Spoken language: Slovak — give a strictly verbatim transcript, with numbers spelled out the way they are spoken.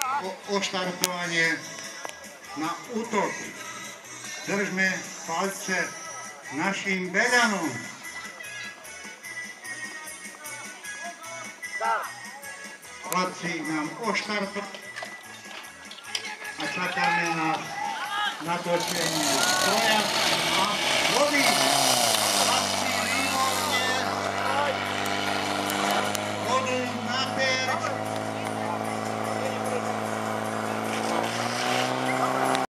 o, oštartovanie na útok. Držme palce našim Beľanom. Chlapci nám oštartovali a čakáme na natočenie stroja a vody.